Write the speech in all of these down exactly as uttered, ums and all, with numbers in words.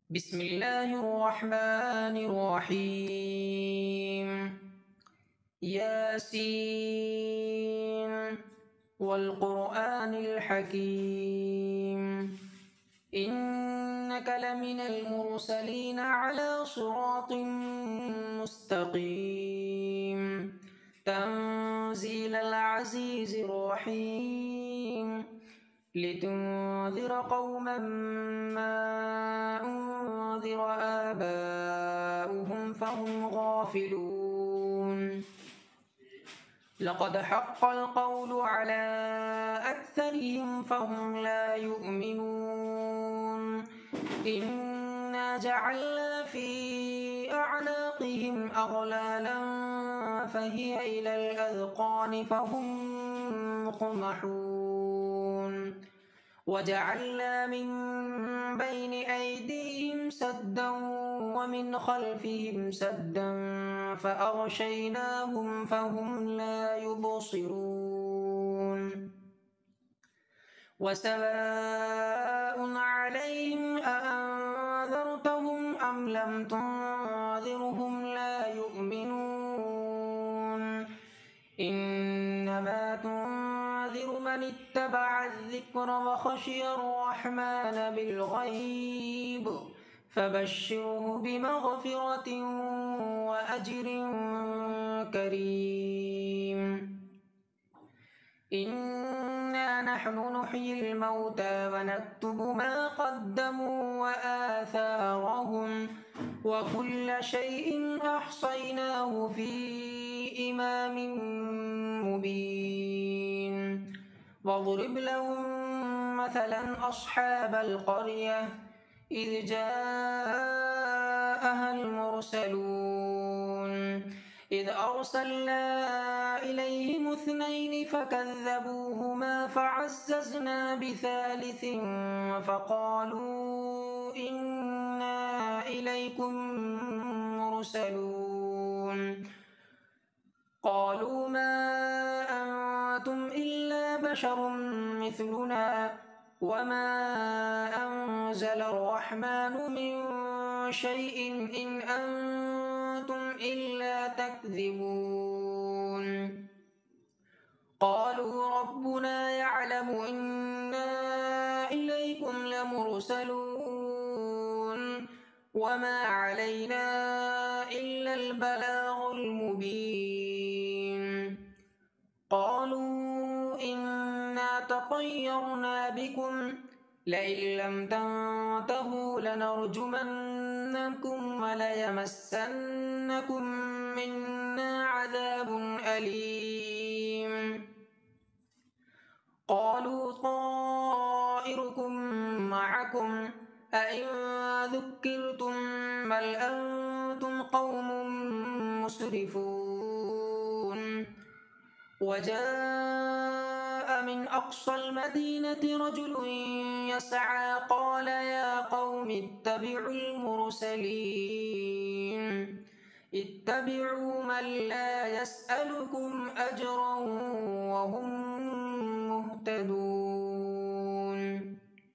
بسم الله الرحمن الرحيم. ياسين والقرآن الحكيم إنك لمن المرسلين على صراط مستقيم تنزيل العزيز الرحيم لتنذر قوما ما أنذر آباؤهم فهم غافلون لقد حق القول على أكثرهم فهم لا يؤمنون إنا جعلنا في أعناقهم أغلالا فهي إلى الأذقان فهم مقمحون وجعلنا من بين أيديهم سدا ومن خلفهم سدا فأغشيناهم فهم لا يبصرون وسواء عليهم أأنذرتهم أم لم تنذرهم لا يؤمنون إنما تنذر من اتبع الذكر وخشي الرحمن بالغيب فبشره بمغفرة وأجر كريم إنا نحن نحيي الموتى ونكتب ما قدموا وآثارهم وكل شيء أحصيناه في إمام مبين واضرب لهم مثلا أصحاب القرية إذ جاءها المرسلون إذ أرسلنا إليهم اثنين فكذبوهما فعززنا بثالث فقالوا إنا إليكم مرسلون قالوا ما أنتم إلا بشر مثلنا وما أنزل الرحمن من شيء إن أنتم إلا تكذبون قالوا ربنا يعلم إنا إليكم لمرسلون وما علينا إلا البلاغ المبين قالوا إنا تطيرنا بكم لئن لم تنتهوا لنرجمنكم وليمسنكم منا عذاب أليم قالوا طائركم معكم أئن ذكرتم بل أنتم قوم مسرفون وجاء من أقصى المدينة رجل يسعى قال يا قوم اتبعوا المرسلين اتبعوا من لا يسألكم أجرا وهم مهتدون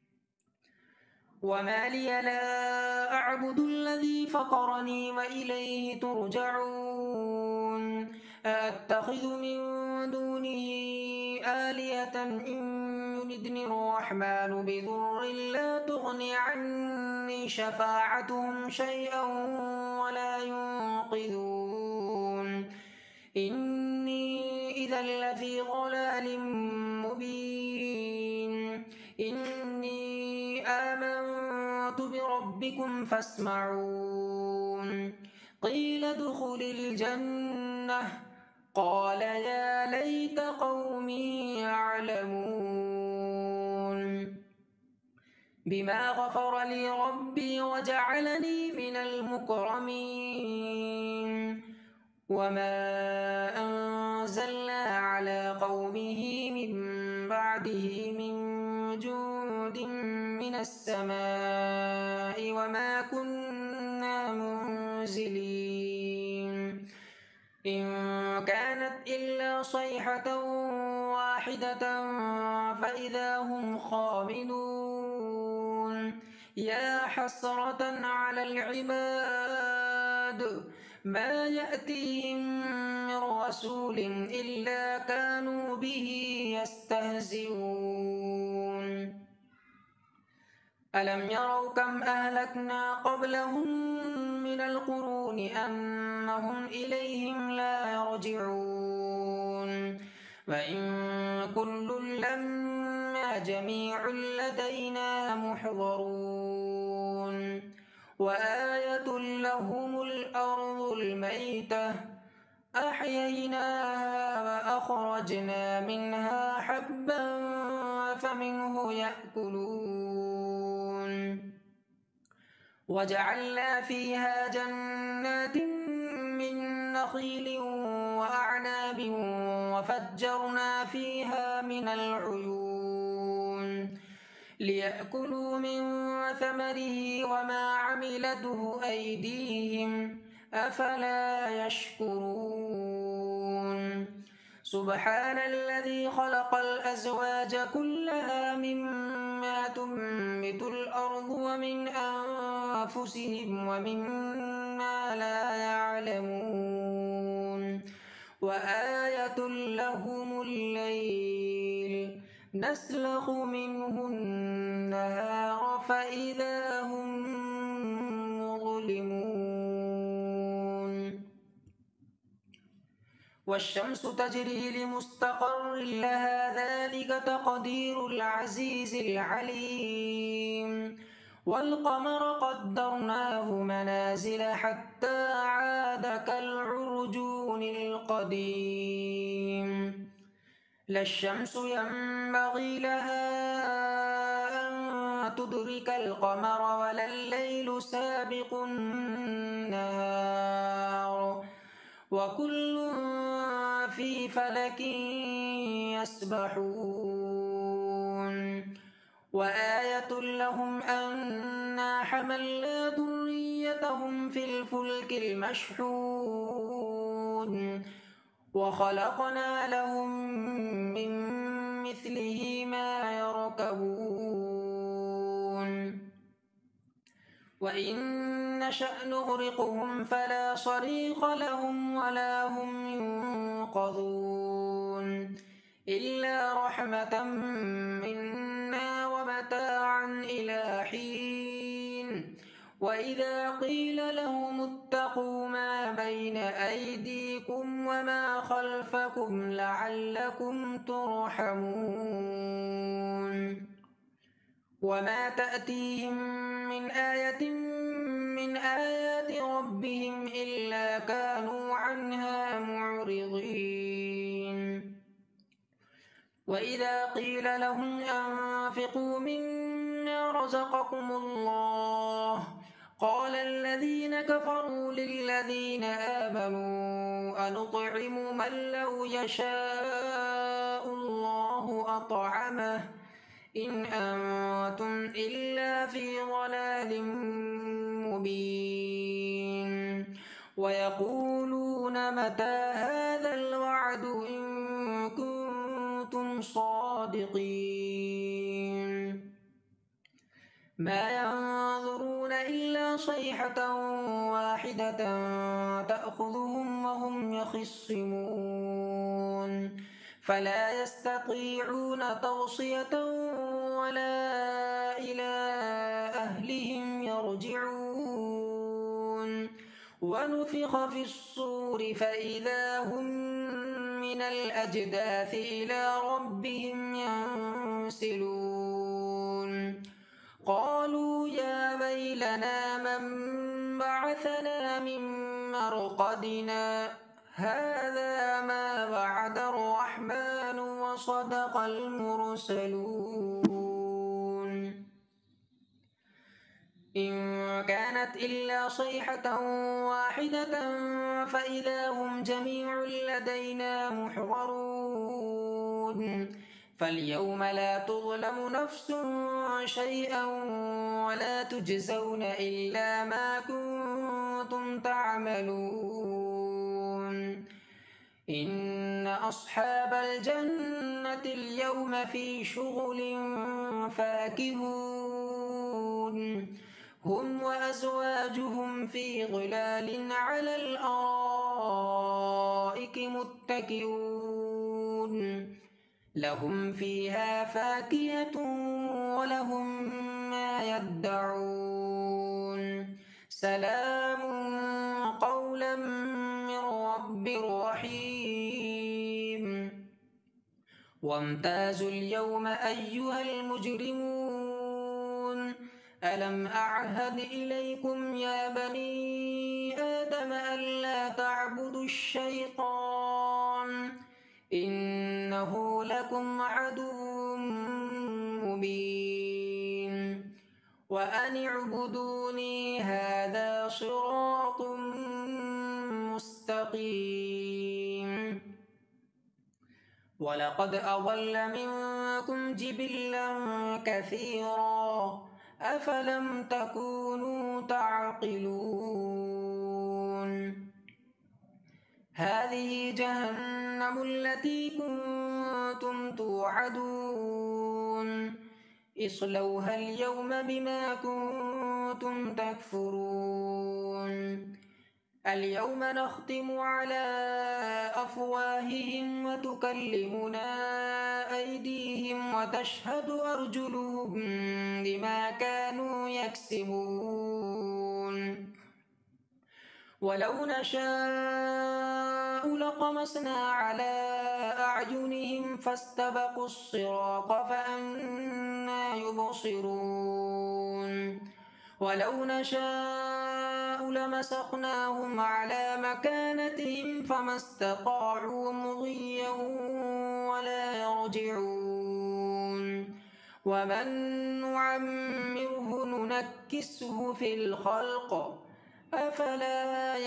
وما لي لا أعبد الذي فطرني وإليه ترجعون أأتخذ من دونه آلهة إن يردني الرحمن بضر لا تغن عني شفاعتهم شيئا ولا ينقذون إني إذا لفي ضلال مبين إني آمنت بربكم فاسمعون قيل ادخل الجنة قال يا ليت قومي يعلمون بما غفر لي ربي وجعلني من المكرمين وما أنزلنا على قومه من بعده من جند من السماء وما كنا منزلين إن كانت إلا صيحة واحدة فإذا هم خامدون يا حسرة على العباد ما يأتيهم من رسول إلا كانوا به يستهزئون ألم يروا كم أهلكنا قبلهم من القرون أنهم إليهم لا يرجعون وإن كل لما جميع لدينا محضرون وآية لهم الأرض الميتة أحييناها وأخرجنا منها حبا فمنه يأكلون وجعلنا فيها جنات من نخيل وأعناب وفجرنا فيها من العيون ليأكلوا من ثمره وما عملته أيديهم أفلا يشكرون سبحان الذي خلق الأزواج كلها مما تنبت الأرض ومن أنفسهم ومما لا يعلمون وآية لهم الليل نسلخ منه النهار فإذا هم مظلمون والشمس تجري لمستقر لها ذلك تقدير العزيز العليم والقمر قدرناه منازل حتى عاد كالعرجون القديم لا الشمس ينبغي لها أن تدرك القمر ولا الليل سابق النهار وكل في فلك يسبحون وآية لهم أنا حملنا ذريتهم في الفلك المشحون وخلقنا لهم من مثله ما يركبون وإن نشأ نغرقهم فلا صريخ لهم ولا هم ينقذون إلا رحمة منا ومتاعا إلى حين وإذا قيل لهم اتقوا ما بين أيديكم وما خلفكم لعلكم ترحمون وما تأتيهم من آية من آيات ربهم إلا كانوا عنها معرضين وإذا قيل لهم أنفقوا مما رزقكم الله قال الذين كفروا للذين آمنوا أنطعم من لو يشاء الله أطعمه إن أنتم إلا في ضلال مبين ويقولون متى هذا الوعد إن كنتم صادقين ما ينظرون إلا صيحة واحدة تأخذهم وهم يخصمون فلا يستطيعون توصية ولا إلى أهلهم يرجعون ونفخ في الصور فإذا هم من الأجداث إلى ربهم ينسلون قالوا يا ويلنا من بعثنا من مرقدنا هذا ما وعد الرحمن وصدق المرسلون إن كانت إلا صيحة واحدة فإذا هم جميع لدينا محضرون فاليوم لا تظلم نفس شيئا ولا تجزون إلا ما كنتم تعملون إن أصحاب الجنة اليوم في شغل فاكهون هم وأزواجهم في ظلال على الأرائك متكئون لهم فيها فاكهة ولهم ما يدعون سلام قولا من رب رحيم وامتازوا اليوم أيها المجرمون ألم أعهد إليكم يا بني آدم ألا تعبدوا الشيطان إنه لكم عدو مبين وأن اعبدوني هذا صراط مستقيم ولقد أضل منكم جبلا كثيرا أفلم تكونوا تعقلون هذه جهنم التي كنتم توعدون اصلوها اليوم بما كنتم تكفرون اليوم نختم على أفواههم وتكلمنا أيديهم وتشهد أرجلهم بما كانوا يكسبون ولو نشاء لطمسنا على أعينهم فاستبقوا الصراط فأنى يبصرون ولو نشاء لمسخناهم على مكانتهم فما استطاعوا مضيا ولا يرجعون ومن نعمره ننكسه في الخلق أفلا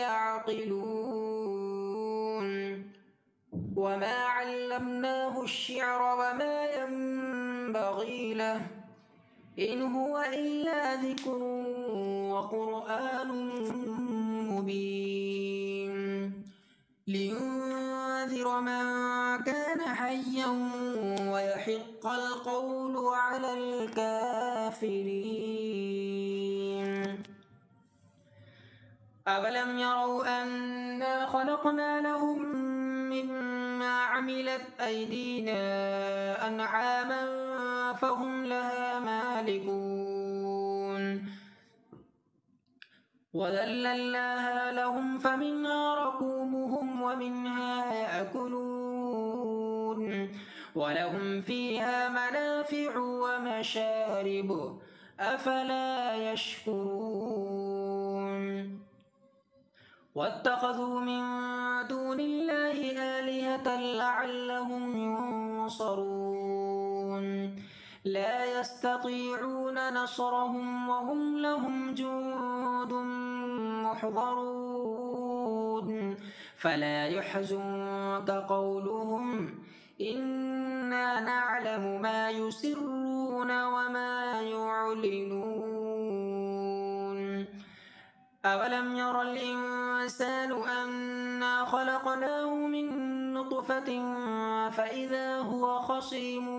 يعقلون وما علمناه الشعر وما ينبغي له إن هو إلا ذكر وقرآن مبين لينذر من كان حيا ويحق القول على الكافرين أولم يروا أنا خلقنا لهم مما عملت أيدينا أنعاما فهم لها مالكون وذللناها لهم فمنها ركوبهم ومنها يأكلون ولهم فيها منافع ومشارب أفلا يشكرون واتخذوا من دون الله آلهة لعلهم ينصرون لا يستطيعون نصرهم وهم لهم جند محضرون فلا يحزنك قولهم إنا نعلم ما يسرون وما يعلنون أولم ير الإنسان أنا خلقناه من نطفة فإذا هو خصيم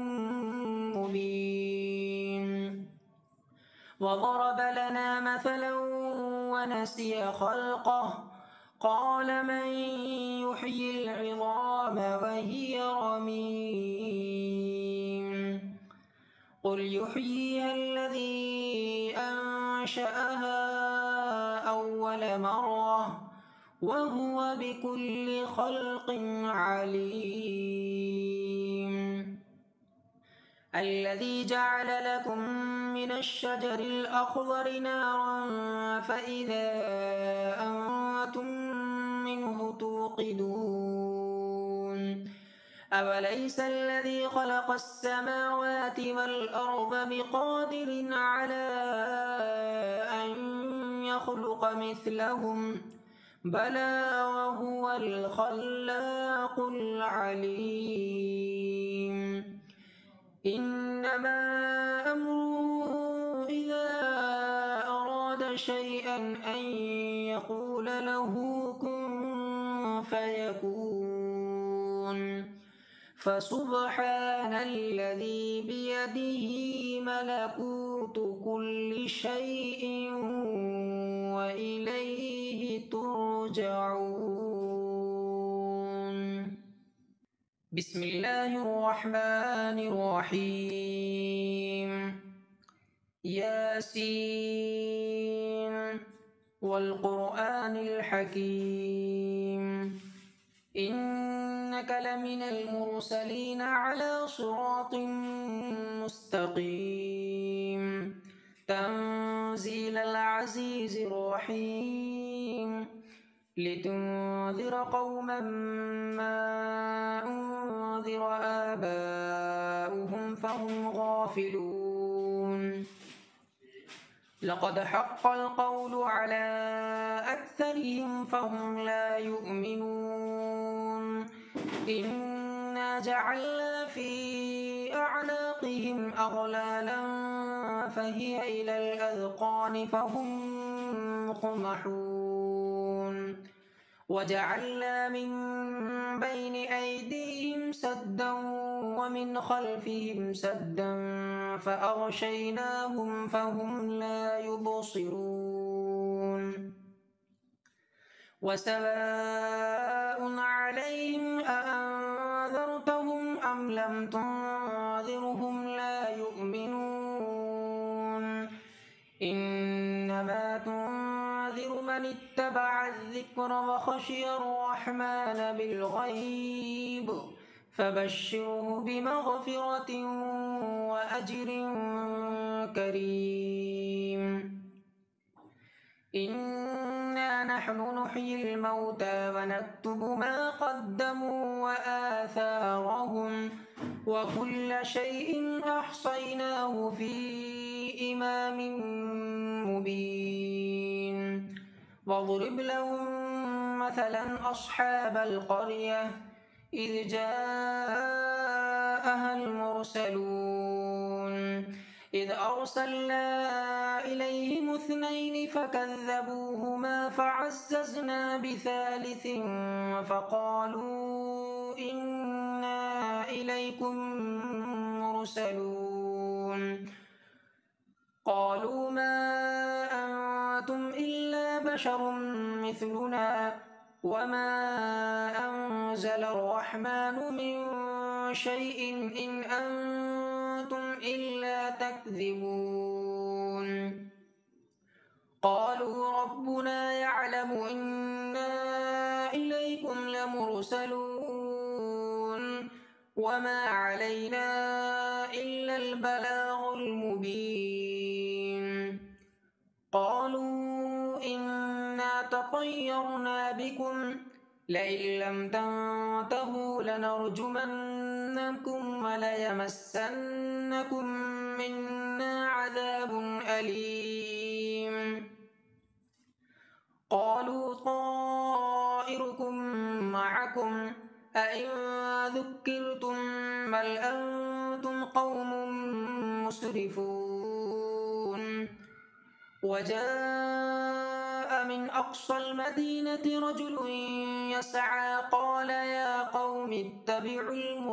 مبين وضرب لنا مثلا ونسي خلقه قال من يحيي العظام وهي رميم قل يحييها الذي أنشأها أول مرة وهو بكل خلق عليم الذي جعل لكم من الشجر الأخضر نارا فإذا أنتم منه توقدون أوليس الذي خلق السماوات والأرض بقادر على أن يخلق مثلهم بلى وهو الخلاق العليم إنما أمره إذا أراد شيئا أن يقول له كن فيكون فسبحان الذي بيده ملكوت كل شيء وإليه ترجعون. بسم الله الرحمن الرحيم. ياسين والقرآن الحكيم إنك لمن المرسلين على صراط مستقيم تنزيل العزيز الرحيم لتنذر قوما ما أنذر آباؤهم فهم غافلون. لقد حق القول على أكثرهم فهم لا يؤمنون. إنا جعلنا في أعناقهم أغلالا فهي إلى الأذقان فهم مقمحون. وجعلنا من بين أيديهم سدا ومن خلفهم سدا فأغشيناهم فهم لا يبصرون. وسواء عليهم أأنذرتهم أم لم تنذرهم لا يؤمنون. إنما تنذر من اتبع الذكر وخشي الرحمن بالغيب فبشره بمغفرة وأجر كريم. إنا نحن نحيي الموتى ونكتب ما قدموا وآثارهم وكل شيء أحصيناه في إمام مبين. واضرب لهم مثلا أصحاب القرية إذ جاءها المرسلون إذ أرسلنا إليهم اثنين فكذبوهما فعززنا بثالث فقالوا إنا إليكم مرسلون. قالوا ما أنتم إلا بشر مثلنا وما أنزل الرحمن من شيء إن أنتم إلا تكذبون. قالوا ربنا يعلم إنا إليكم لمرسلون وما علينا إلا البلاغ المبين. قالوا إنا تطيرنا بكم لئن لم تنتهوا لنرجمنكم وليمسنكم منا عذاب أليم. قالوا طائركم معكم أئن ذكرتم بل أنتم قوم مسرفون. وجاء من أقصى المدينة رجل يسعى قال يا قوم اتبعوا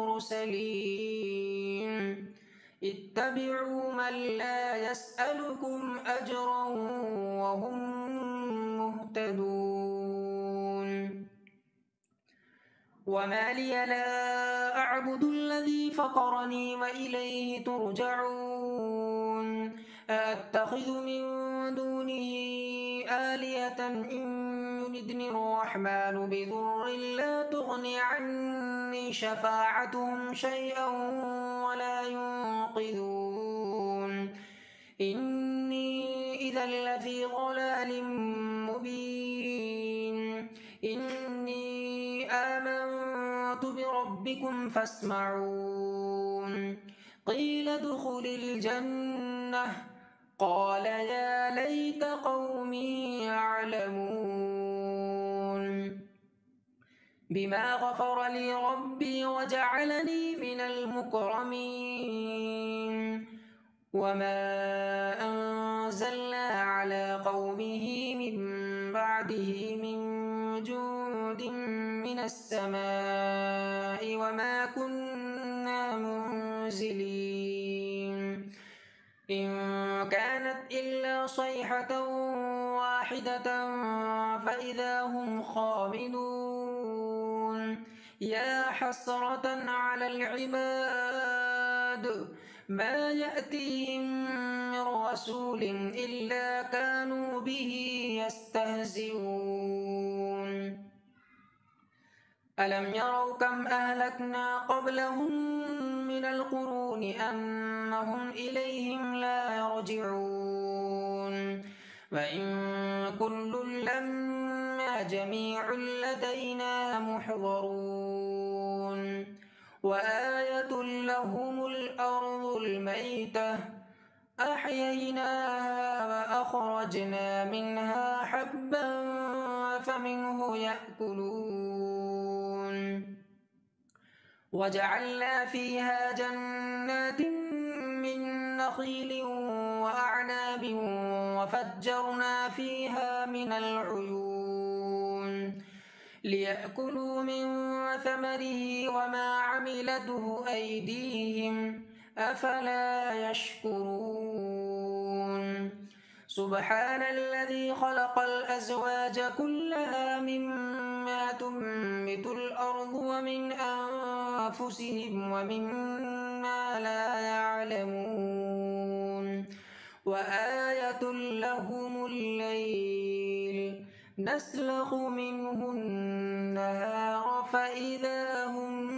المرسلين اتبعوا من لا يسألكم أجرا وهم مهتدون. وما لي لا أعبد الذي فطرني وإليه ترجعون. أتخذ من دونه آلهة إن يردني الرحمن بضر لا تغني عني شفاعتهم شيئا ولا ينقذون. إني إذا لفي ضلال مبين. إني آمنت بربكم فاسمعون. قيل ادخل الجنة قال يا ليت قومي يعلمون. بما غفر لي ربي وجعلني من المكرمين. وما أنزلنا على قومه من بعده من جند من السماء وما كنا منزلين إن كانت إلا صيحة واحدة فإذا هم خامدون يا حسرة على العباد ما يأتيهم من رسول إلا كانوا به يستهزئون ألم يروا كم أهلكنا قبلهم من القرون أنهم إليهم لا يرجعون وإن كل لما جميع لدينا محضرون وآية لهم الأرض الميتة أحييناها وأخرجنا منها حبا فمنه يأكلون وجعلنا فيها جنات من نخيل وأعناب وفجرنا فيها من العيون ليأكلوا من ثمره وما عملته أيديهم أفلا يشكرون سبحان الذي خلق الأزواج كلها مما تنبت الأرض ومن أنفسهم ومما لا يعلمون وآية لهم الليل نسلخ منه النهار فإذا هم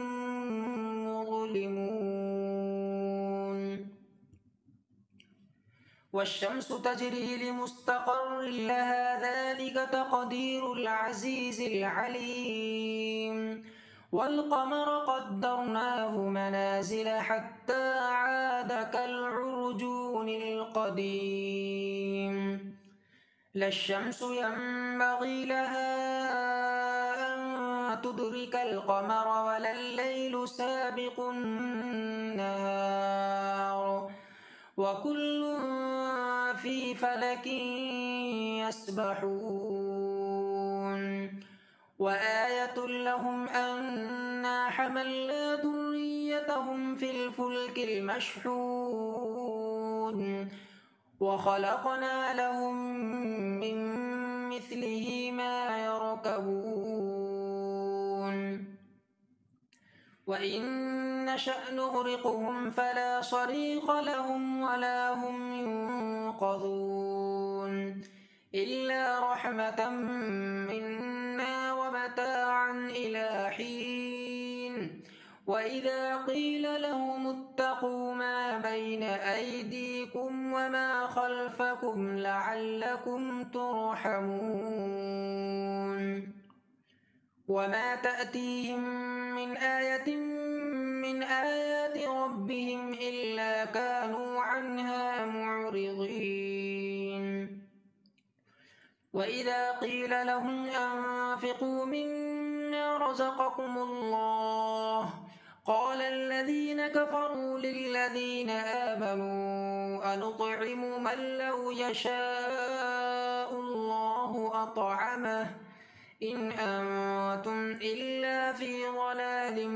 مظلمون والشمس تجري لمستقر لها ذلك تقدير العزيز العليم والقمر قدرناه منازل حتى عاد كالعرجون القديم لا الشمس ينبغي لها أن تدرك القمر ولا الليل سابق النهار وكل في فلك يسبحون وآية لهم أنا حملنا ذريتهم في الفلك المشحون وخلقنا لهم من مثله ما يركبون وإن نشأ نغرقهم فلا صريخ لهم ولا هم ينقذون إلا رحمة منا ومتاعا إلى حين وإذا قيل لهم اتقوا ما بين أيديكم وما خلفكم لعلكم ترحمون وما تأتيهم من آية من آيات ربهم إلا كانوا عنها معرضين وإذا قيل لهم أنفقوا مما رزقكم الله قال الذين كفروا للذين آمنوا أنطعم من لو يشاء الله أطعمه إن أنتم إلا في ضلال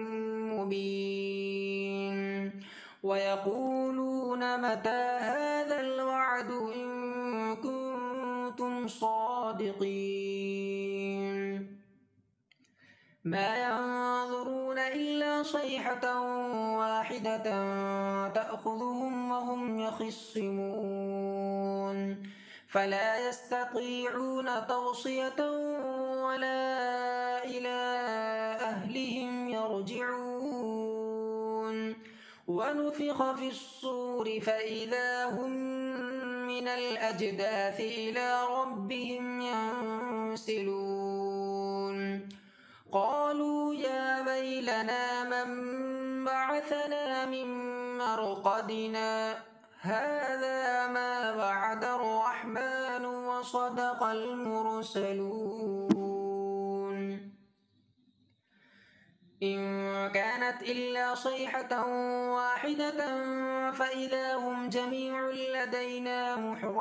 مبين ويقولون متى هذا الوعد إن كنتم صادقين ما ينظرون إلا صيحة واحدة تأخذهم وهم يخصمون فلا يستطيعون توصية ولا إلى أهلهم يرجعون ونفخ في الصور فإذا هم من الأجداث إلى ربهم ينسلون قالوا يا ويلنا من بعثنا من مرقدنا هذا ما وعد الرحمن وصدق المرسلون إن كانت إلا صيحة واحدة فإذا هم جميع لدينا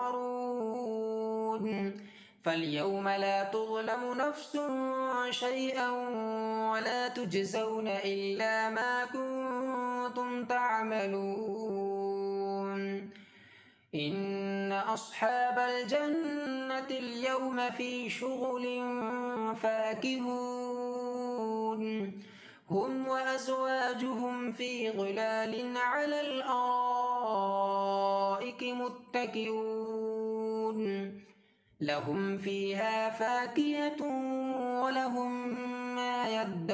محضرون فاليوم لا تظلم نفس شيئا ولا تجزون إلا ما كنتم كنتم تعملون إن أصحاب الجنة اليوم في شغل فاكهون هم وأزواجهم في ظلال على الأرائك متكئون لهم فيها فاكهة ولهم ما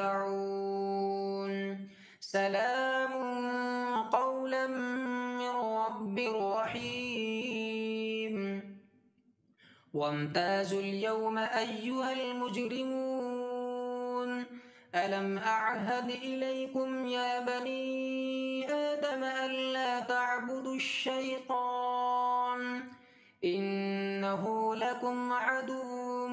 يدعون سلام قولا من رب رحيم وامتازوا اليوم أيها المجرمون ألم أعهد إليكم يا بني آدم ألا تعبدوا الشيطان إنه لكم عدو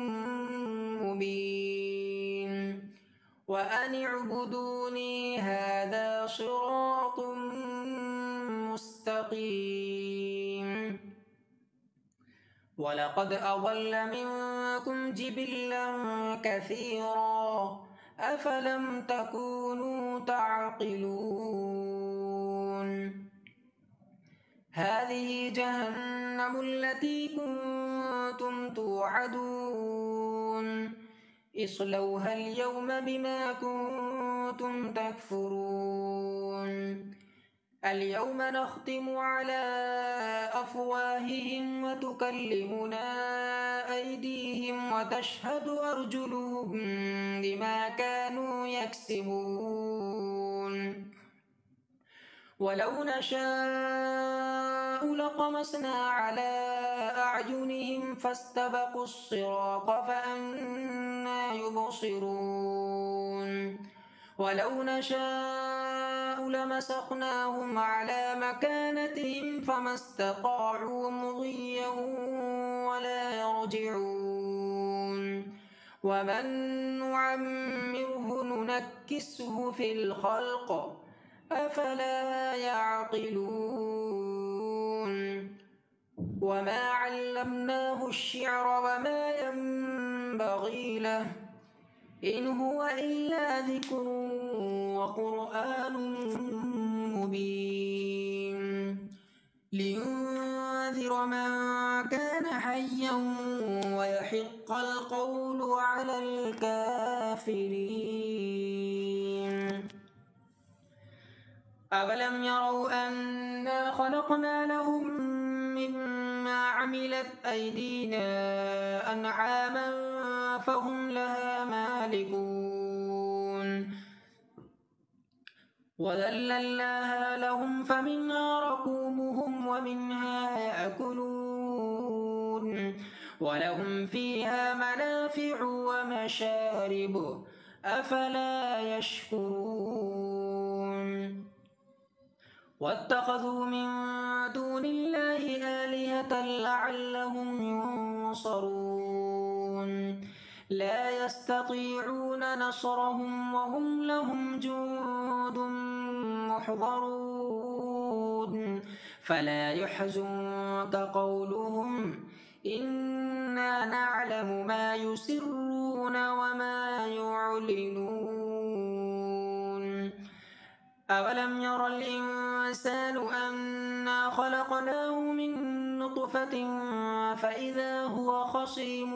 مبين وأن اعبدوني هذا صراط مستقيم ولقد أضل منكم جبلا كثيرا أفلم تكونوا تعقلون هذه جهنم التي كنتم توعدون اصلوها اليوم بما كنتم تكفرون اليوم نختم على أفواههم وتكلمنا أيديهم وتشهد أرجلهم بما كانوا يكسبون ولو نشاء لطمسنا على أعينهم فاستبقوا الصراط فأنى يبصرون ولو نشاء لمسخناهم على مكانتهم فما استطاعوا مضيا ولا يرجعون ومن نعمره ننكسه في الخلق أفلا يعقلون وما علمناه الشعر وما ينبغي له إن هو إلا ذكر وقرآن مبين لينذر من كان حيا ويحق القول على الكافرين أولم يروا أنا خلقنا لهم مما عملت أيدينا أنعاما فهم لها مالكون وذللناها لهم فمنها ركوبهم ومنها يأكلون ولهم فيها منافع ومشارب أفلا يشكرون واتخذوا من دون الله آلهة لعلهم ينصرون لا يستطيعون نصرهم وهم لهم جند محضرون فلا يحزنك قولهم إنا نعلم ما يسرون وما يعلنون أولم ير الإنسان أنا خلقناه من نطفة فإذا هو خصيم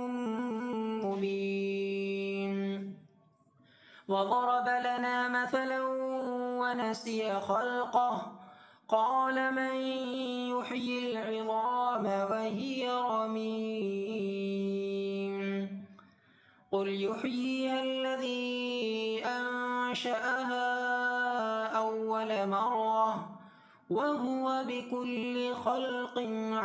مبين وضرب لنا مثلا ونسي خلقه قال من يحيي العظام وهي رميم قل يحييها الذي أنشأها أول مرة وهو بكل خلق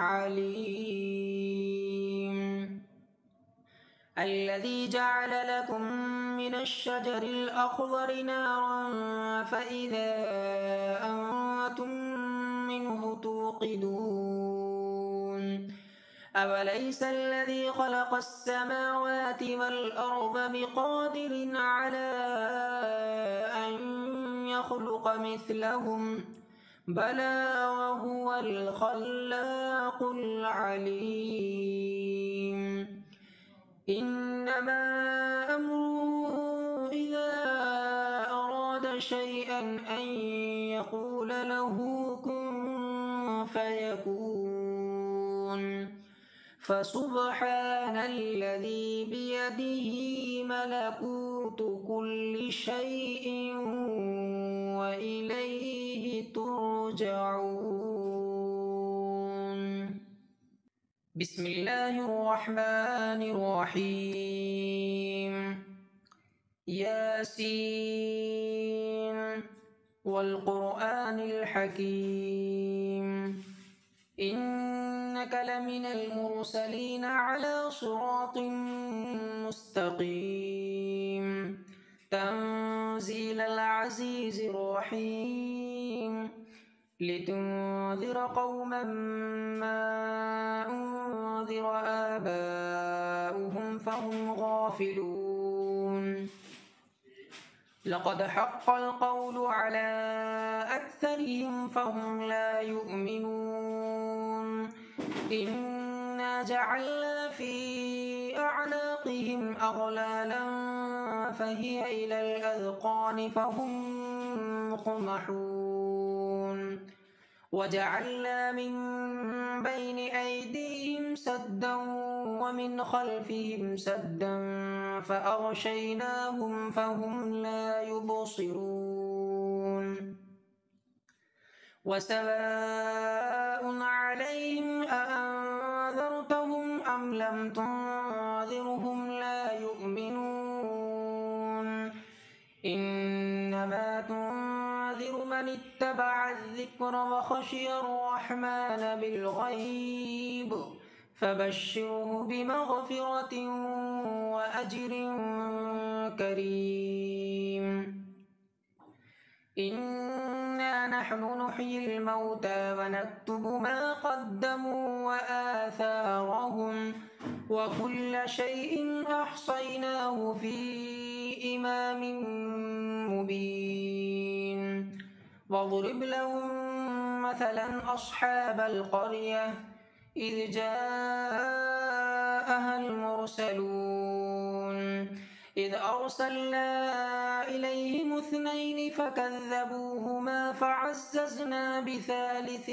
عليم الذي جعل لكم من الشجر الأخضر نارا فإذا أنتم منه توقدون أوليس الذي خلق السماوات والأرض بقادر على أن يخلق مثلهم بلى وهو الخلاق العليم إنما أمره إذا أراد شيئا أن يقول فسبحان الذي بيده ملكوت كل شيء وإليه ترجعون. بسم الله الرحمن الرحيم. ياسين والقرآن الحكيم إنك لمن المرسلين على صراط مستقيم تنزيل العزيز الرحيم لتنذر قوما ما أنذر آباؤهم فهم غافلون. لقد حق القول على أكثرهم فهم لا يؤمنون. إنا جعلنا في أعناقهم أغلالا فهي إلى الأذقان فهم مقمحون. وجعلنا من بين أيديهم سدا ومن خلفهم سدا فأغشيناهم فهم لا يبصرون. وسواء عليهم أأنذرتهم أم لم تنذرهم لا يؤمنون. إنما تنذر من اتبع الذكر وخشي الرحمن بالغيب فبشره بمغفرة وأجر كريم. إنا نحن نحيي الموتى ونكتب ما قدموا وآثارهم وكل شيء أحصيناه في إمام مبين. واضرب لهم مثلا أصحاب القرية إذ جاءها المرسلون إذ أرسلنا إليهم اثنين فكذبوهما فعززنا بثالث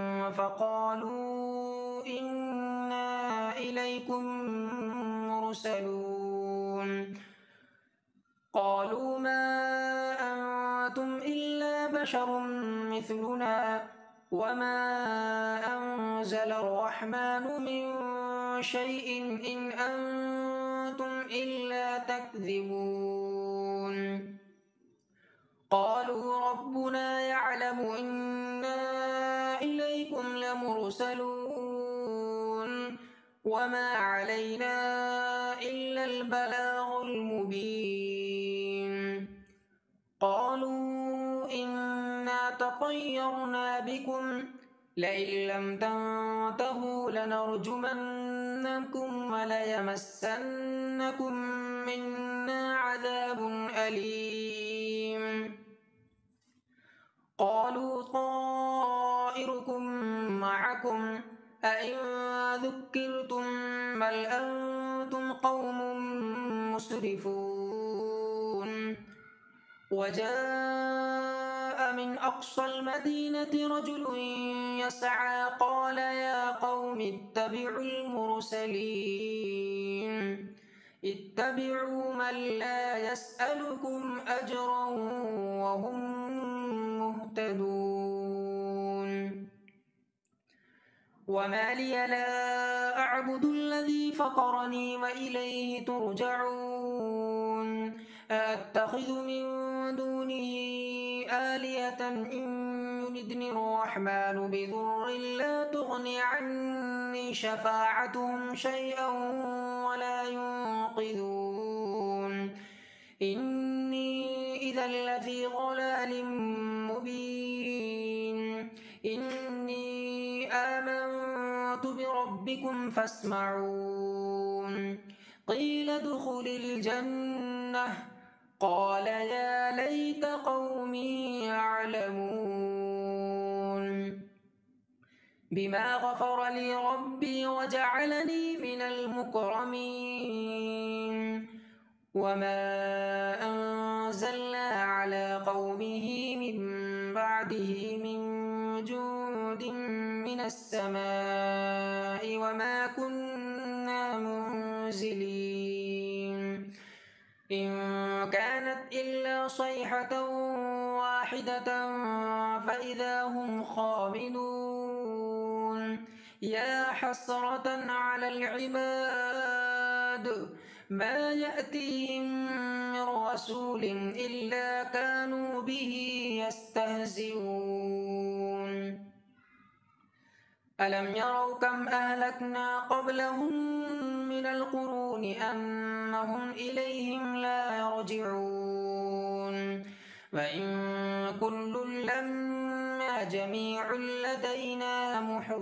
فقالوا إنا إليكم مرسلون. قالوا ما أنتم إلا بشر مثلنا وما أنزل الرحمن من شيء إن أنتم إلا تكذبون. قالوا ربنا يعلم إنا إليكم لمرسلون وما علينا إلا البلاغ المبين. قالوا إنا تطيرنا بكم لئن لم تنتهوا لنرجمنكم وليمسنكم منا عذاب أليم. قالوا طائركم معكم أئن ذكرتم بل أنتم قوم مسرفون. وجاء من أقصى المدينة رجل يسعى قال يا قوم اتبعوا المرسلين اتبعوا من لا يسألكم أجرا وهم مهتدون. وما لي لا أعبد الذي فطرني وإليه ترجعون. أأتخذ من دونه آلهة إن يردني الرحمن بضر لا تغن عني شفاعتهم شيئا ولا ينقذون. إني إذا لفي ضلال مبين. إني آمنت بربكم فاسمعون. قيل ادخل الجنة قال يا ليت قومي يعلمون. بما غفر لي ربي وجعلني من المكرمين. وما أنزلنا على قومه من بعده من جند من السماء وما كنا منزلين إن كانت إلا صيحة واحدة فإذا هم خامدون يا حسرة على العباد ما يأتيهم من رسول إلا كانوا به يستهزئون ألم يروا كم أهلكنا قبلهم من القرون أنهم إليهم لا يرجعون وإن كل لما جميع لدينا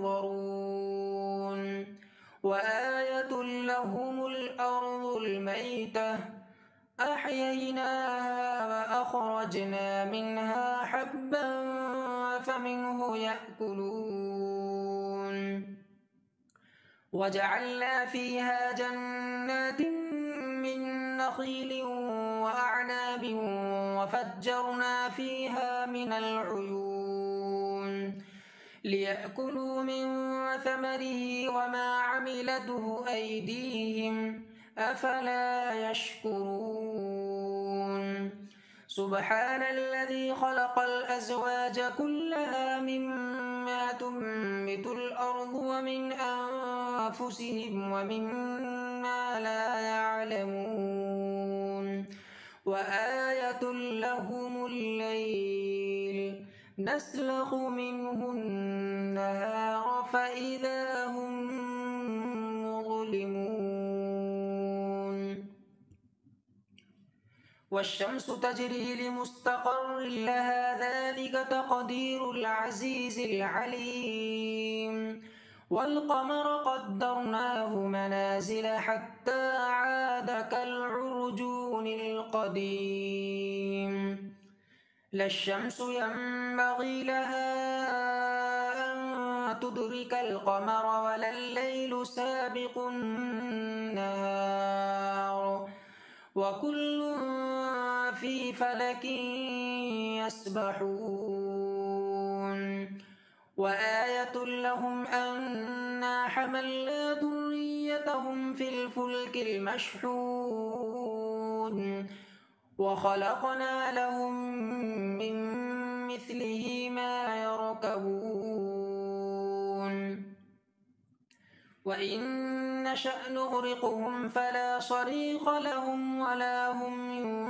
محضرون وآية لهم الأرض الميتة أحييناها وأخرجنا منها حبا فمنه يأكلون وجعلنا فيها جنات من نخيل وأعناب وفجرنا فيها من العيون ليأكلوا من ثمره وما عملته أيديهم أفلا يشكرون سبحان الذي خلق الأزواج كلها مما تنبت الأرض ومن أنفسهم ومما لا يعلمون وآية لهم الليل نسلخ منه النهار فإذا هم مظلمون والشمس تجري لمستقر لها ذلك تقدير العزيز العليم والقمر قدرناه منازل حتى عاد كالعرجون القديم لا الشمس ينبغي لها أن تدرك القمر ولا الليل سابق النهار وكل في فلك يسبحون وآية لهم أنا حملنا ذريتهم في الفلك المشحون وخلقنا لهم من مثله ما يركبون وإن نشأ نغرقهم فلا صريخ لهم ولا هم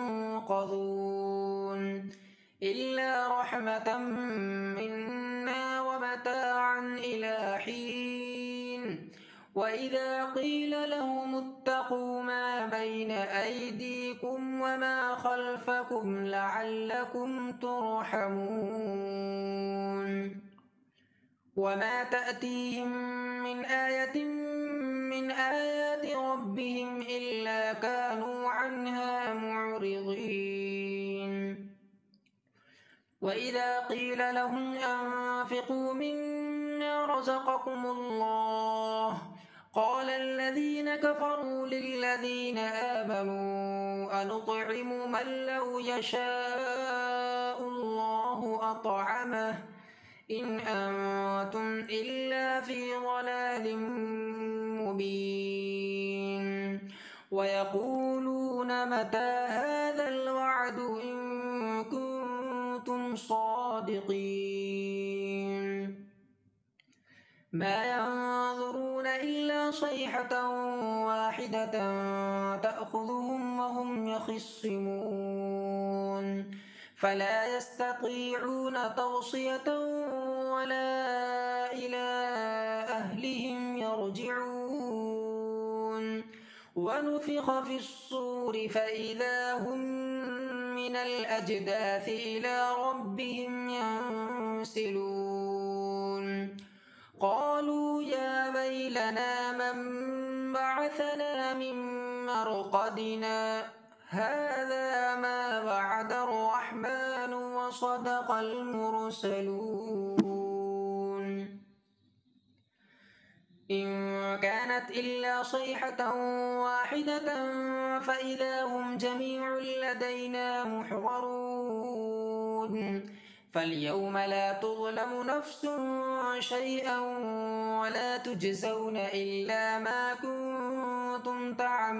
ينقذون إلا رحمة منا ومتاعا إلى حين وإذا قيل لهم اتقوا ما بين أيديكم وما خلفكم لعلكم ترحمون وما تأتيهم من آية من آيات ربهم إلا كانوا عنها معرضين وإذا قيل لهم أنفقوا مما رزقكم الله قال الذين كفروا للذين آمنوا أنطعم من لو يشاء الله أطعمه إن أنتم إلا في ضلال مبين ويقولون متى هذا الوعد إن كنتم صادقين ما ينظرون إلا صيحة واحدة تأخذهم وهم يخصمون فلا يستطيعون توصية ولا إلى أهلهم يرجعون ونفخ في الصور فإذا هم من الأجداث إلى ربهم ينسلون قالوا يا ويلنا من بعثنا من مرقدنا هذا ما وعد الرحمن وصدق المرسلون إن كانت إلا صيحة واحدة فإذا هم جميع لدينا محضرون فاليوم لا تظلم نفس شيئا ولا تجزون إلا ما كنتم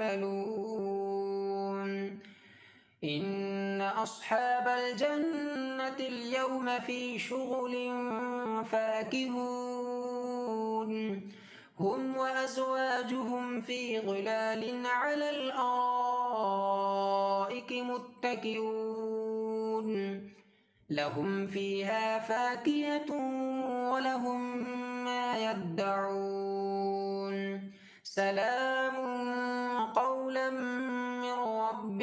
تعملون إن أصحاب الجنة اليوم في شغل فاكهون هم وأزواجهم في ظلال على الأرائك متكئون لهم فيها فاكهة ولهم ما يدعون سلام قولا من رب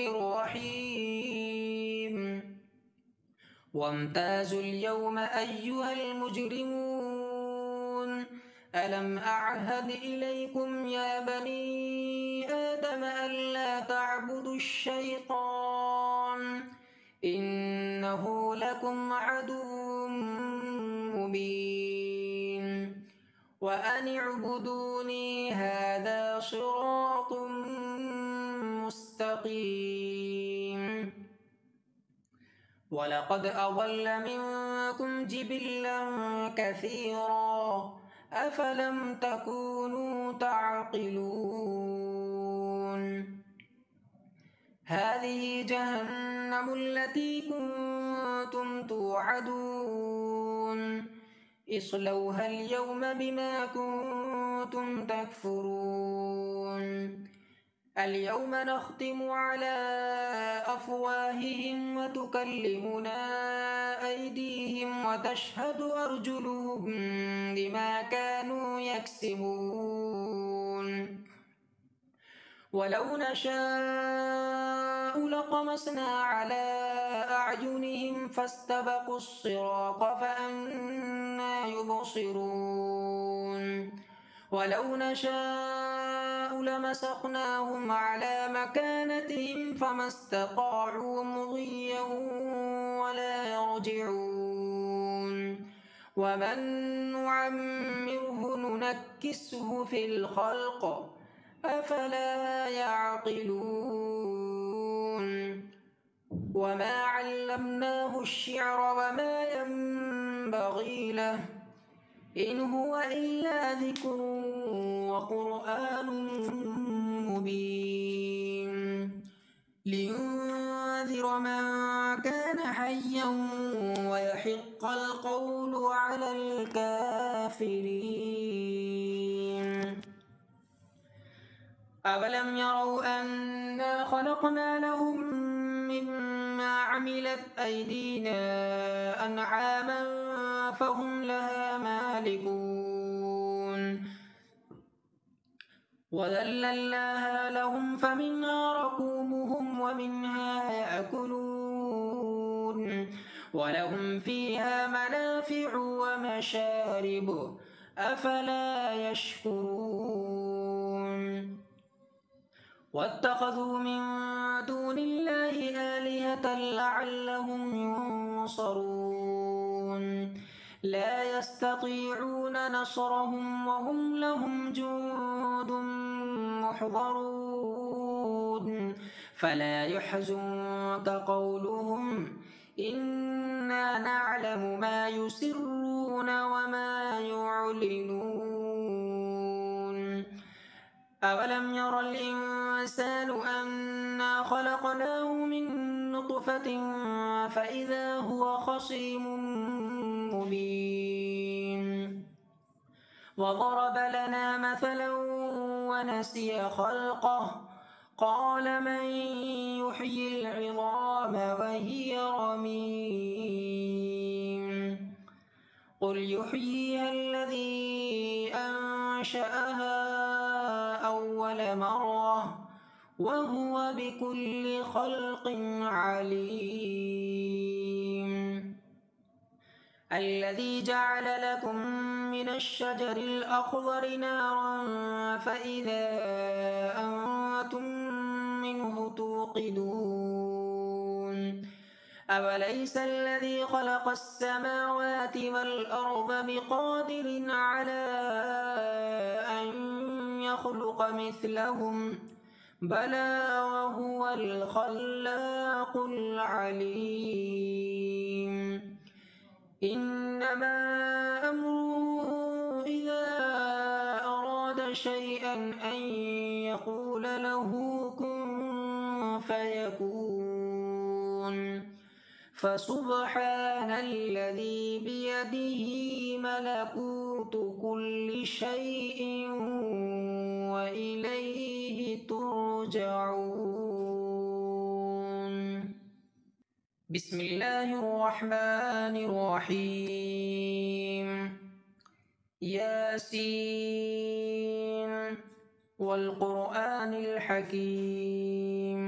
رحيم وامتازوا اليوم أيها المجرمون ألم أعهد إليكم يا بني آدم ألا تعبدوا الشيطان إنه لكم عدو مبين وأن اعبدوني هذا صراط مستقيم ولقد أضل منكم جبلا كثيرا أفلم تكونوا تعقلون هذه جهنم التي كنتم توعدون اصلوها اليوم بما كنتم تكفرون اليوم نختم على أفواههم وتكلمنا أيديهم وتشهد أرجلهم بما كانوا يكسبون ولو نشاء لطمسنا على أعينهم فاستبقوا الصراط فأنى يبصرون ولو نشاء لمسخناهم على مكانتهم فما استطاعوا مضيا ولا يرجعون ومن نعمره ننكسه في الخلق أفلا يعقلون وما علمناه الشعر وما ينبغي له إن هو إلا ذكر وقرآن مبين لينذر من كان حيا ويحق القول على الكافرين أولم يروا أنا خلقنا لهم مما عملت أيدينا أنعاما فهم لها مالكون وذللناها لهم فمنها ركوبهم ومنها يأكلون ولهم فيها منافع ومشارب أفلا يشكرون واتخذوا من دون الله آلهة لعلهم ينصرون لا يستطيعون نصرهم وهم لهم جند محضرون فلا يحزنك قولهم إنا نعلم ما يسرون وما يعلنون أولم ير الإنسان أنا خلقناه من نطفة فإذا هو خصيم مبين وضرب لنا مثلا ونسي خلقه قال من يحيي العظام وهي رميم قل يحييها الذي أنشأها أول مرة وهو بكل خلق عليم الذي جعل لكم من الشجر الأخضر نارا فإذا أنتم منه توقدون أوليس الذي خلق السماوات والأرض بقادر على أن يخلق مثلهم بلى وهو الخلاق العليم إنما أمره إذا أراد شيئا أن يقول له كن فيكون. فسبحان الذي بيده ملكوت كل شيء وإليه ترجعون. بسم الله الرحمن الرحيم. ياسين والقرآن الحكيم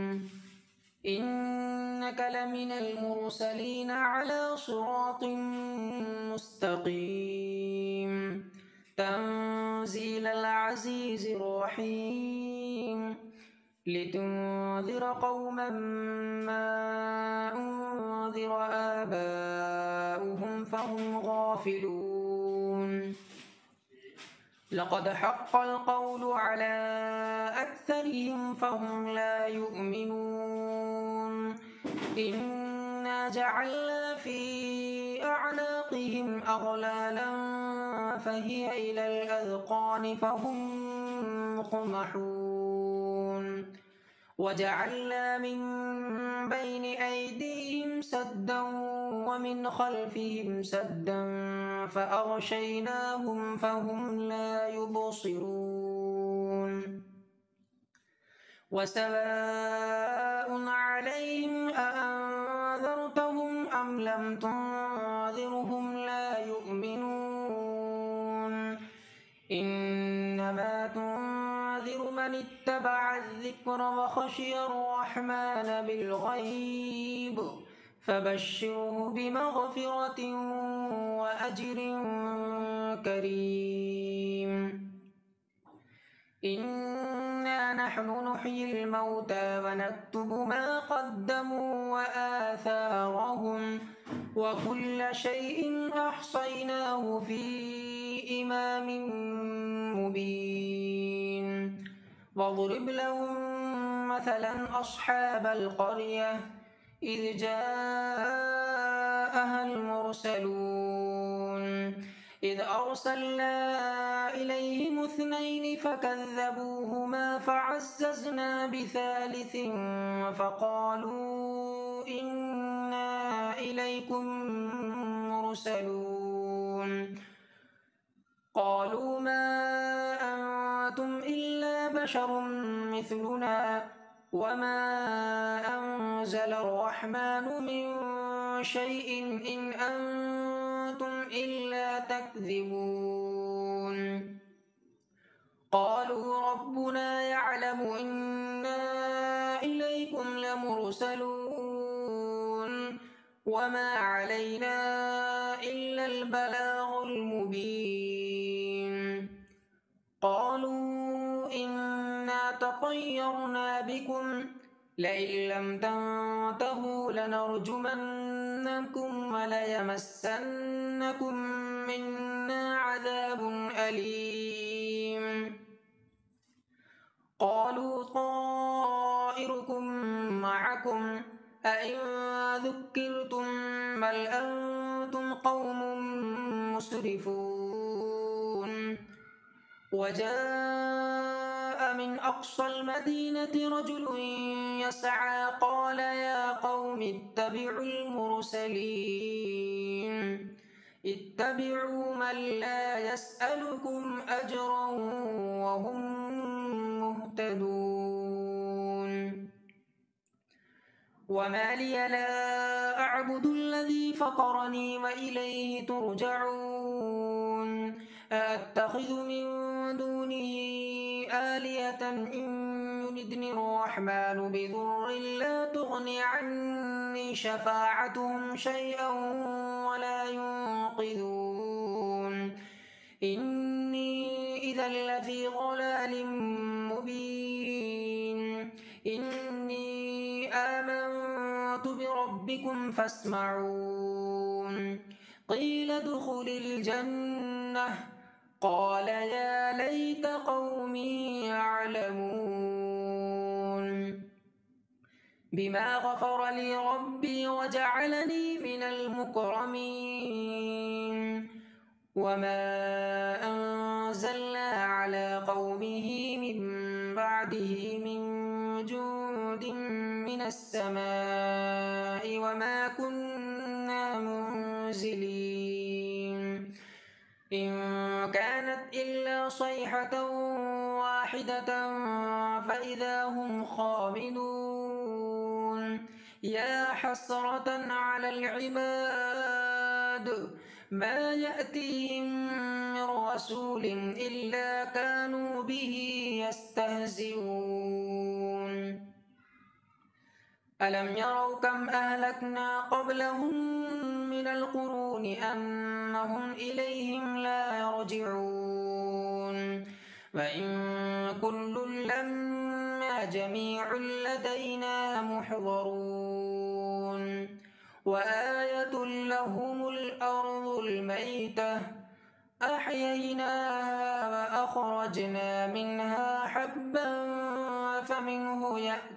إنك لمن المرسلين على صراط مستقيم تنزيل العزيز الرحيم لتنذر قوما ما أنذر آباؤهم فهم غافلون. لقد حق القول على أكثرهم فهم لا يؤمنون. إنا جعلنا في أعناقهم أغلالا فهي إلى الأذقان فهم مقمحون. وجعلنا من بين أيديهم سدا ومن خلفهم سدا فأغشيناهم فهم لا يبصرون. وسواء عليهم أأنذرتهم أم لم تنذرهم لا يؤمنون. إنما تنذر من اتبع الذكر وخشي الرحمن بالغيب فبشره بمغفرة وأجر كريم. إنا نحن نحيي الموتى ونكتب ما قدموا وآثارهم وكل شيء أحصيناه في إمام مبين. واضرب لهم مثلا أصحاب القرية إذ جاءها المرسلون إذ أرسلنا إليهم اثنين فكذبوهما فعززنا بثالث فقالوا إنا إليكم مرسلون. قالوا ما أنتم إلا بشر مثلنا وما أنزل الرحمن من شيء إن أنتم إلا تكذبون. قالوا ربنا يعلم إنا إليكم لمرسلون وما علينا إلا البلاغ المبين. قالوا إنا تطيرنا بكم لئن لم تنتهوا لنرجمنكم وليمسنكم منا عذاب أليم. قالوا طائركم معكم أئن ذكرتم بل أنتم قوم مسرفون. وجاء من أقصى المدينة رجل يسعى قال يا قوم اتبعوا المرسلين اتبعوا من لا يسألكم أجرا وهم مهتدون. وما لي لا أعبد الذي فطرني وإليه ترجعون. أأتخذ من دونه آلهة إن يردني الرحمن بضر لا تغن عني شفاعتهم شيئا ولا ينقذون. إني إذا لفي ضلال مبين. إني آمنت بربكم فاسمعون. قيل ادخل الجنة قال يا ليت قومي يعلمون. بما غفر لي ربي وجعلني من المكرمين وما أنزلنا على قومه من بعده من جند من السماء وما كنا منزلين إن كانت إلا صيحة واحدة فإذا هم خامدون يا حسرة على العباد ما يأتيهم من رسول إلا كانوا به يستهزئون ألم يروا كم أهلكنا قبلهم من القرون أنهم إليهم لا يرجعون وإن كل لما جميع لدينا محضرون وآية لهم الأرض الميتة أحييناها وأخرجنا منها حبا فمنه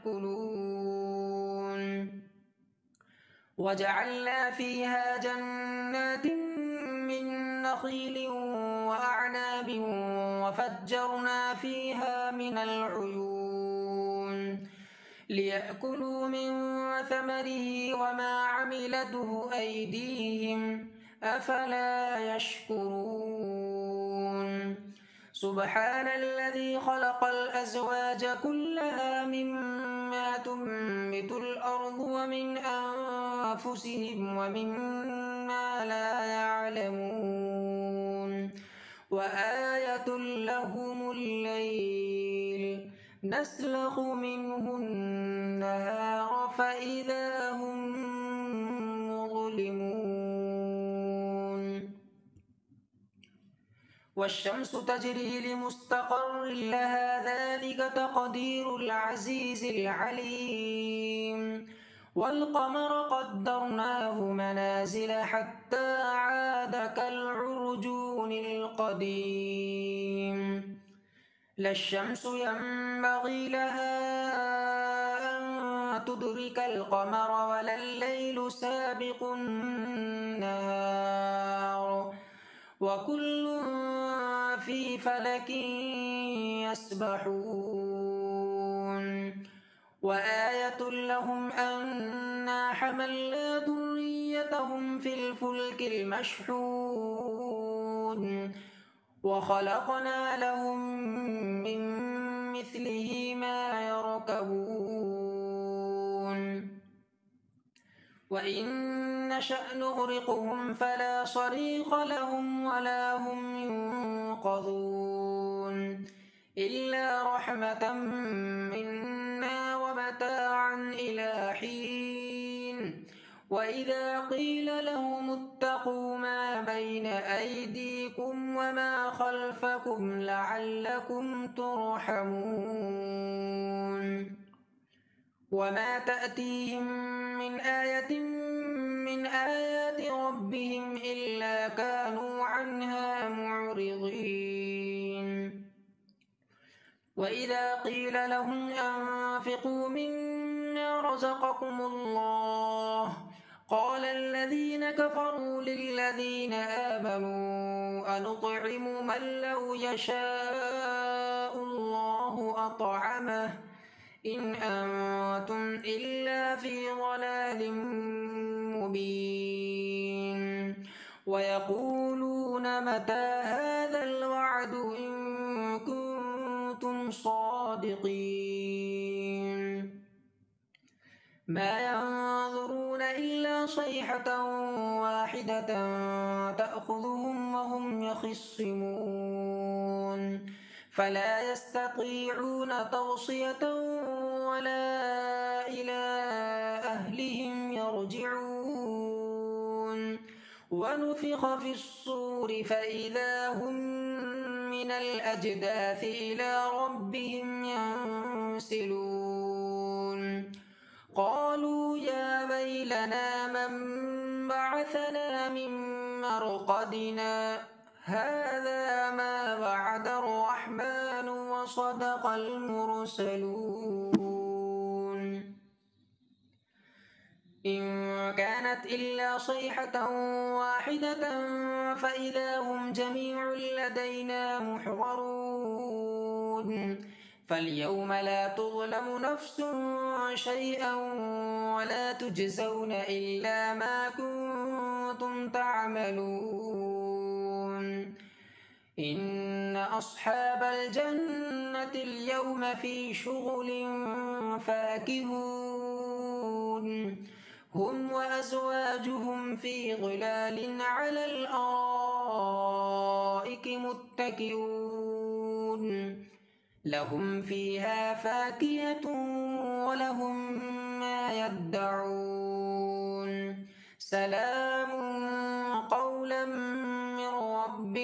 يأكلون وجعلنا فيها جنات من نخيل وأعناب وفجرنا فيها من العيون ليأكلوا من ثمره وما عملته أيديهم أفلا يشكرون سبحان الذي خلق الأزواج كلها مما تنبت الأرض ومن أنفسهم ومما لا يعلمون وآية لهم الليل نسلخ منه النهار فإذا هم مظلمون والشمس تجري لمستقر لها ذلك تقدير العزيز العليم والقمر قدرناه منازل حتى عاد كالعرجون القديم لا الشمس ينبغي لها أن تدرك القمر ولا الليل سابق النهار وكل في فلك يسبحون وآية لهم أنا حملنا ذريتهم في الفلك المشحون وخلقنا لهم من مثله ما يركبون وإن نشأ نغرقهم فلا صريخ لهم ولا هم ينقذون إلا رحمة منا ومتاعا إلى حين وإذا قيل لهم اتقوا ما بين أيديكم وما خلفكم لعلكم ترحمون وما تأتيهم من آية من آيات ربهم إلا كانوا عنها معرضين وإذا قيل لهم أنفقوا مما رزقكم الله قال الذين كفروا للذين آمنوا أنطعم من لو يشاء الله أطعمه إن أنتم إلا في ضلال مبين ويقولون متى هذا الوعد إن كنتم صادقين ما ينظرون إلا صيحة واحدة تأخذهم وهم يخصمون فلا يستطيعون توصية ولا إلى أهلهم يرجعون ونفخ في الصور فإذا هم من الأجداث إلى ربهم ينسلون قالوا يا ويلنا من بعثنا من مرقدنا هذا ما وعد الرحمن وصدق المرسلون إن كانت إلا صيحة واحدة فإذا هم جميع لدينا محضرون فاليوم لا تظلم نفس شيئا ولا تجزون إلا ما كنتم تعملون إن أصحاب الجنة اليوم في شغل فاكهون هم وأزواجهم في ظلال على الأرائك متكئون لهم فيها فاكهة ولهم ما يدعون سلام قولا من رب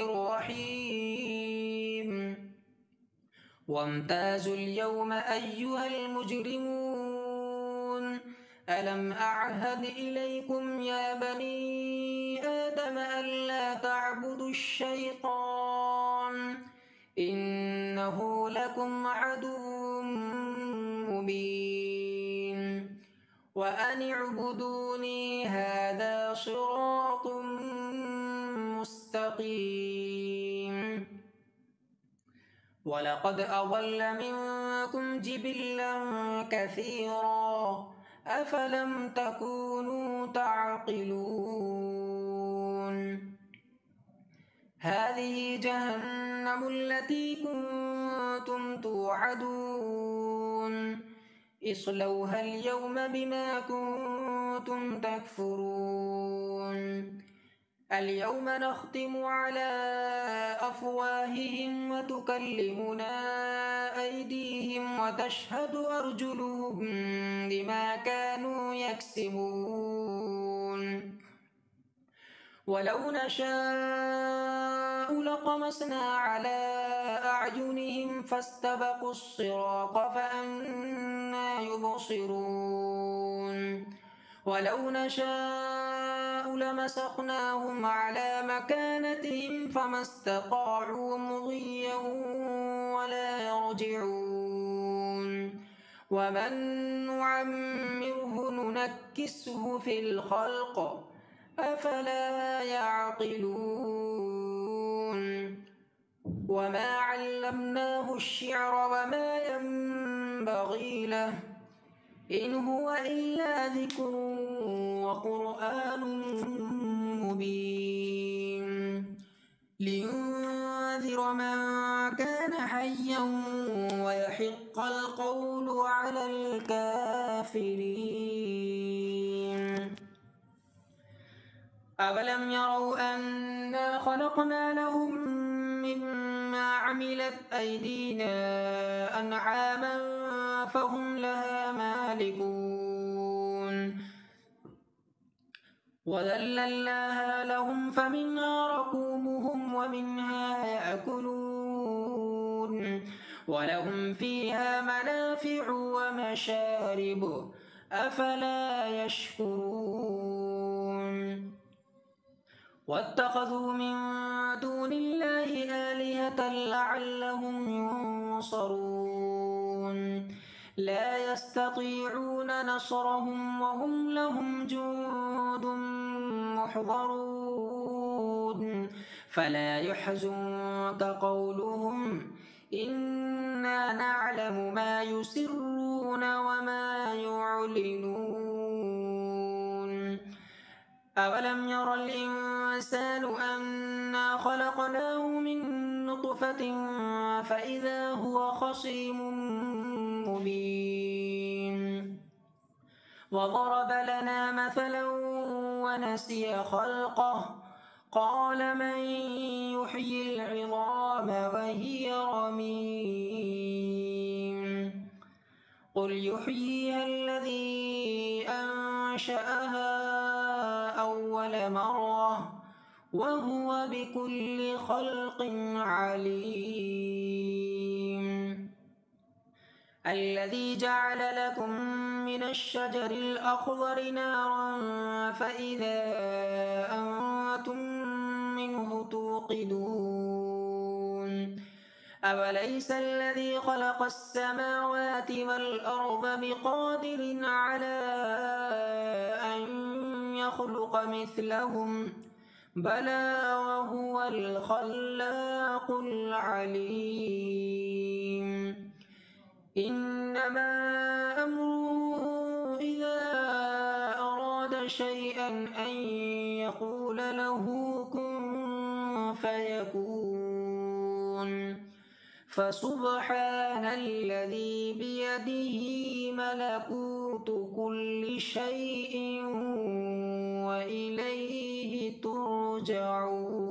رحيم وامتازوا اليوم أيها المجرمون ألم أعهد إليكم يا بني آدم ألا تعبدوا الشيطان إنه لكم عدو مبين وأن اعبدوني هذا صراط مستقيم ولقد أضل منكم جبلا كثيرا أفلم تكونوا تعقلون هذه جهنم التي كنتم توعدون اصلوها اليوم بما كنتم تكفرون اليوم نختم على أفواههم وتكلمنا أيديهم وتشهد أرجلهم بما كانوا يكسبون ولو نشاء لطمسنا على أعينهم فاستبقوا الصراط فأنى يبصرون ولو نشاء لمسخناهم على مكانتهم فما استطاعوا مضيا ولا يرجعون ومن نعمره ننكسه في الخلق أفلا يعقلون وما علمناه الشعر وما ينبغي له إن هو إلا ذكر وقرآن مبين لينذر من كان حيا ويحق القول على الكافرين أولم يروا أنا خلقنا لهم مما عملت أيدينا أنعاما فهم لها مالكون وذللناها لهم فمنها ركوبهم ومنها يأكلون ولهم فيها منافع ومشارب أفلا يشكرون واتخذوا من دون الله آلهة لعلهم ينصرون لا يستطيعون نصرهم وهم لهم جند محضرون فلا يحزنك قولهم إنا نعلم ما يسرون وما يعلنون أولم ير الإنسان أنا خلقناه من نطفة فإذا هو خصيم مبين وضرب لنا مثلا ونسي خلقه قال من يحيي العظام وهي رميم قل يحييها الذي أنشأها أول مرة وهو بكل خلق عليم الذي جعل لكم من الشجر الأخضر نارا فإذا أنتم منه توقدون أوليس الذي خلق السماوات والأرض بقادر على أن يخلق مثلهم بلى وهو الخلاق العليم إنما أمره إذا أراد شيئا أن يقول له كن فيكون فسبحان الذي بيده ملكوت كل شيء وإليه ترجعون.